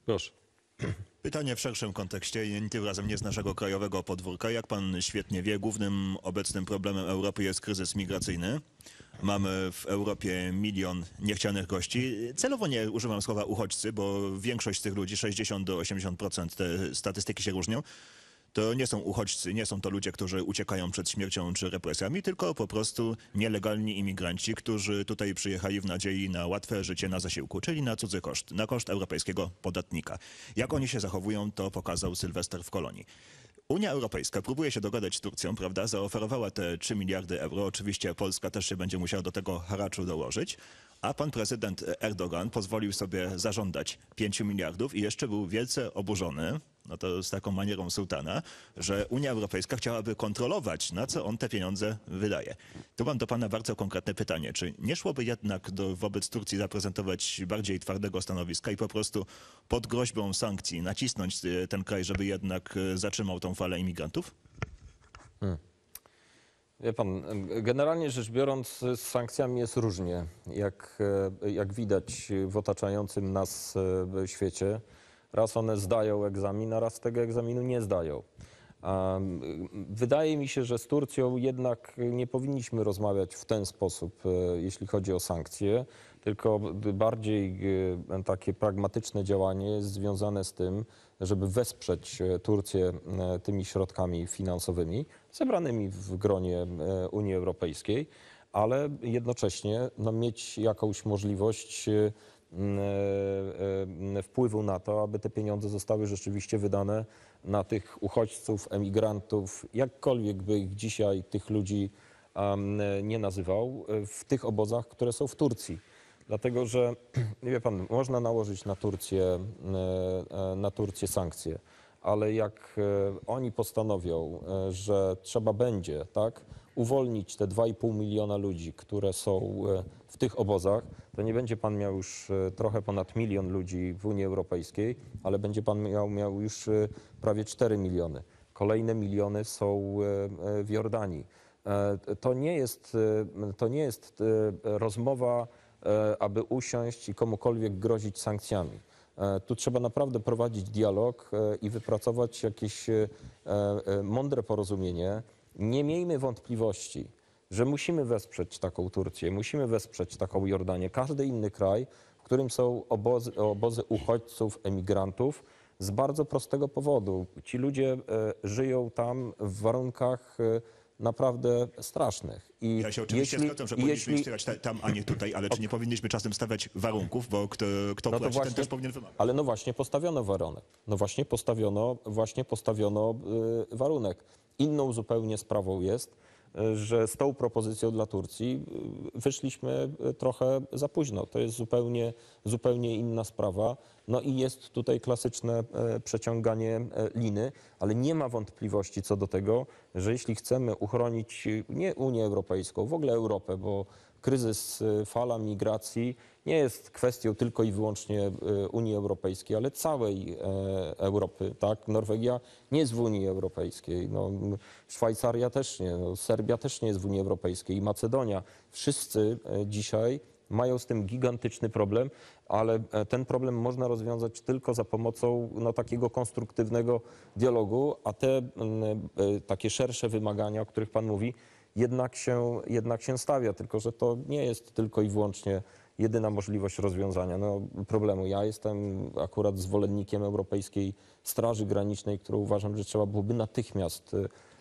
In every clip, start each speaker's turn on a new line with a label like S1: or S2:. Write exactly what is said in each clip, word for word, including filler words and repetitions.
S1: Proszę.
S2: Pytanie w szerszym kontekście i tym razem nie z naszego krajowego podwórka. Jak pan świetnie wie, głównym obecnym problemem Europy jest kryzys migracyjny. Mamy w Europie milion niechcianych gości. Celowo nie używam słowa uchodźcy, bo większość z tych ludzi, sześćdziesiąt do osiemdziesięciu procent, te statystyki się różnią, to nie są uchodźcy, nie są to ludzie, którzy uciekają przed śmiercią czy represjami, tylko po prostu nielegalni imigranci, którzy tutaj przyjechali w nadziei na łatwe życie na zasiłku, czyli na cudzy koszt, na koszt europejskiego podatnika. Jak oni się zachowują, to pokazał Sylwester w Kolonii. Unia Europejska próbuje się dogadać z Turcją, prawda? Zaoferowała te trzy miliardy euro. Oczywiście Polska też się będzie musiała do tego haraczu dołożyć. A pan prezydent Erdogan pozwolił sobie zażądać pięciu miliardów i jeszcze był wielce oburzony, no to z taką manierą sułtana, że Unia Europejska chciałaby kontrolować, na co on te pieniądze wydaje. Tu mam do pana bardzo konkretne pytanie. Czy nie szłoby jednak do, wobec Turcji zaprezentować bardziej twardego stanowiska i po prostu pod groźbą sankcji nacisnąć ten kraj, żeby jednak zatrzymał tą falę imigrantów?
S3: Hmm. Wie pan, generalnie rzecz biorąc, z sankcjami jest różnie. Jak, jak widać w otaczającym nas świecie, raz one zdają egzamin, a raz tego egzaminu nie zdają. Wydaje mi się, że z Turcją jednak nie powinniśmy rozmawiać w ten sposób, jeśli chodzi o sankcje, tylko bardziej takie pragmatyczne działanie jest związane z tym, żeby wesprzeć Turcję tymi środkami finansowymi zebranymi w gronie Unii Europejskiej, ale jednocześnie no, mieć jakąś możliwość wpływu na to, aby te pieniądze zostały rzeczywiście wydane na tych uchodźców, emigrantów, jakkolwiek by ich dzisiaj tych ludzi nie nazywał, w tych obozach, które są w Turcji. Dlatego, że wie pan, można nałożyć na Turcję, na Turcję sankcje, ale jak oni postanowią, że trzeba będzie, tak, uwolnić te dwa i pół miliona ludzi, które są w tych obozach, to nie będzie pan miał już trochę ponad milion ludzi w Unii Europejskiej, ale będzie pan miał, miał już prawie cztery miliony. Kolejne miliony są w Jordanii. To nie jest, to nie jest rozmowa, aby usiąść i komukolwiek grozić sankcjami. Tu trzeba naprawdę prowadzić dialog i wypracować jakieś mądre porozumienie. Nie miejmy wątpliwości, że musimy wesprzeć taką Turcję, musimy wesprzeć taką Jordanię, każdy inny kraj, w którym są obozy, obozy uchodźców, emigrantów, z bardzo prostego powodu. Ci ludzie żyją tam w warunkach naprawdę strasznych. I
S2: ja się oczywiście
S3: jeśli,
S2: zgadzam, że powinniśmy
S3: jeśli...
S2: wspierać tam, a nie tutaj, ale czy nie powinniśmy czasem stawiać warunków, bo kto, kto
S3: No to
S2: płaci,
S3: właśnie,
S2: ten też powinien wymagać.
S3: ale no właśnie postawiono warunek. No właśnie postawiono, właśnie postawiono y, warunek. Inną zupełnie sprawą jest, y, że z tą propozycją dla Turcji y, wyszliśmy y, trochę za późno. To jest zupełnie, zupełnie inna sprawa. No i jest tutaj klasyczne y, przeciąganie y, liny, ale nie ma wątpliwości co do tego, że jeśli chcemy uchronić y, nie Unię Europejską, w ogóle Europę, bo kryzys, y, fala migracji nie jest kwestią tylko i wyłącznie Unii Europejskiej, ale całej Europy. Tak? Norwegia nie jest w Unii Europejskiej, no, Szwajcaria też nie, no, Serbia też nie jest w Unii Europejskiej i Macedonia. Wszyscy dzisiaj mają z tym gigantyczny problem, ale ten problem można rozwiązać tylko za pomocą no, takiego konstruktywnego dialogu, a te takie szersze wymagania, o których pan mówi, jednak się, jednak się stawia, tylko że to nie jest tylko i wyłącznie jedyna możliwość rozwiązania no, problemu. Ja jestem akurat zwolennikiem Europejskiej Straży Granicznej, którą uważam, że trzeba byłoby natychmiast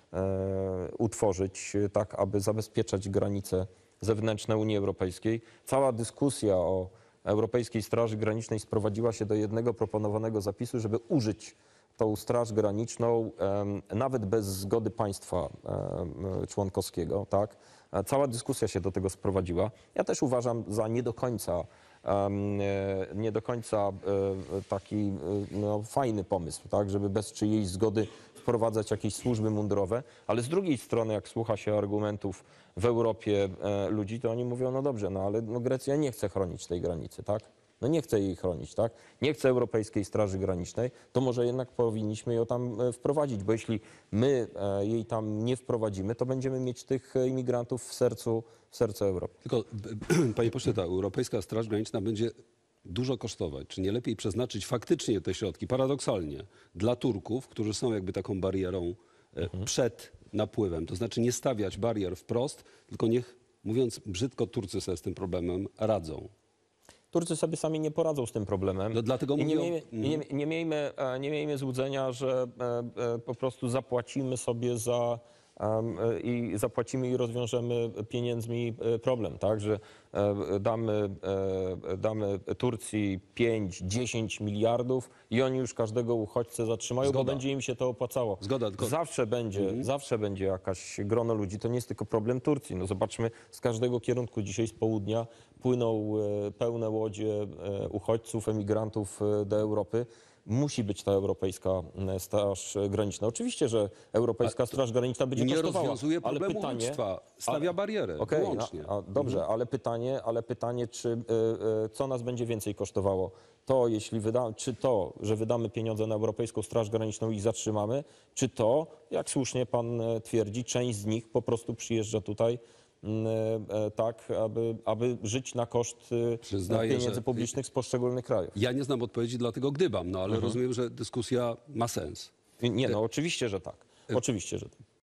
S3: e, utworzyć, tak aby zabezpieczać granice zewnętrzne Unii Europejskiej. Cała dyskusja o Europejskiej Straży Granicznej sprowadziła się do jednego proponowanego zapisu, żeby użyć tą Straż Graniczną e, nawet bez zgody państwa e, członkowskiego, tak? Cała dyskusja się do tego sprowadziła. Ja też uważam za nie do końca, um, nie do końca e, taki no, fajny pomysł, tak? Żeby bez czyjejś zgody wprowadzać jakieś służby mundurowe, ale z drugiej strony, jak słucha się argumentów w Europie e, ludzi, to oni mówią, no dobrze, no ale no, Grecja nie chce chronić tej granicy, tak? No nie chce jej chronić, tak? Nie chce Europejskiej Straży Granicznej, to może jednak powinniśmy ją tam wprowadzić, bo jeśli my jej tam nie wprowadzimy, to będziemy mieć tych imigrantów w sercu, w sercu Europy.
S1: Tylko, panie pośle, ta Europejska Straż Graniczna będzie dużo kosztować, czy nie lepiej przeznaczyć faktycznie te środki, paradoksalnie, dla Turków, którzy są jakby taką barierą e, przed napływem. To znaczy nie stawiać barier wprost, tylko niech, mówiąc brzydko, Turcy sobie z tym problemem radzą.
S3: Turcy sobie sami nie poradzą z tym problemem.
S1: No dlatego
S3: I nie,
S1: mówię o-
S3: miejmy, nie, nie, miejmy, e, nie miejmy złudzenia, że e, e, po prostu zapłacimy sobie za em, e, i zapłacimy i rozwiążemy pieniędzmi e, problem, tak? Że e, damy, e, damy Turcji pięć dziesięć miliardów i oni już każdego uchodźcę zatrzymają,
S1: Zgoda.
S3: bo będzie im się to opłacało.
S1: Zgoda, tylko-
S3: Zawsze będzie, zawsze będzie jakaś grono ludzi. To nie jest tylko problem Turcji. No zobaczmy, z każdego kierunku dzisiaj z południa płyną e, pełne łodzie e, uchodźców, emigrantów e, do Europy. Musi być ta europejska e, straż graniczna. Oczywiście, że europejska straż graniczna będzie
S1: Nie
S3: kosztowała.
S1: rozwiązuje
S3: ale
S1: problemu
S3: pytanie,
S1: uchodźstwa, stawia barierę
S3: Okej,
S1: wyłącznie.
S3: a, a, dobrze, ale pytanie, ale pytanie, czy y, y, co nas będzie więcej kosztowało? To, jeśli wyda, czy to, że wydamy pieniądze na Europejską Straż Graniczną i ich zatrzymamy, czy to, jak słusznie pan e, twierdzi, część z nich po prostu przyjeżdża tutaj mm, e, tak, aby, aby żyć na koszt y,
S1: Przyznaję,
S3: pieniędzy
S1: że-
S3: publicznych z poszczególnych krajów.
S1: Ja nie znam odpowiedzi, dlatego gdybam, no ale rozumiem, że dyskusja ma sens.
S3: Nie, no oczywiście, że tak. Oczywiście, że tak.